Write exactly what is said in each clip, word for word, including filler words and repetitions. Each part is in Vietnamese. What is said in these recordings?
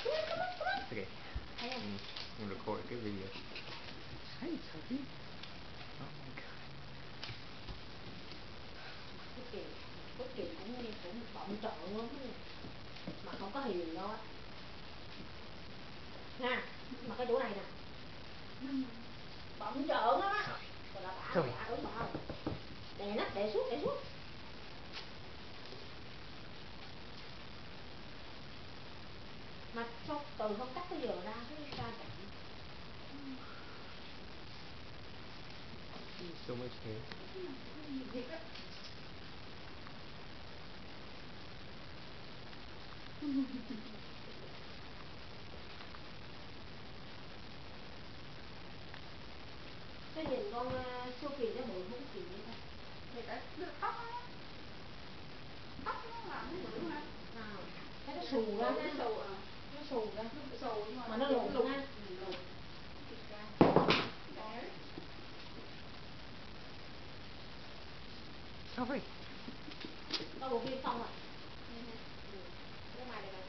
Okay. I'm gonna record cái video. Hey, Sophie. Oh my god. Wookie, Wookie cũng cũng bận trộn luôn mà không có hiền đâu á. Nha, mà cái chỗ này nè. Bận trộn lắm á. Rồi là bả bả đúng bả. Đè nắp đè xuống đè xuống. Mà sao từ không cắt tới giờ ra cái ra chậm. So much hair. Cái nhìn con uh, Sophie nó bự không chịu vậy ta. Thì cái tóc á. Tóc nó làm nó bự ha. À, cái nó xù ra nó xù à. Nó xù ra. Nó xù nhưng mà, mà nó lùn luôn ha. Lùn. Đấy. Sophie. Có bộ phim xong rồi. Ừ. Cái này này.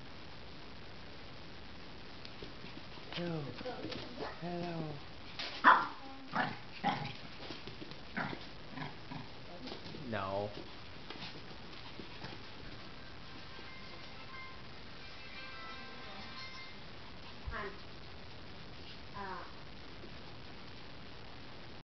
Hello. Hello. No.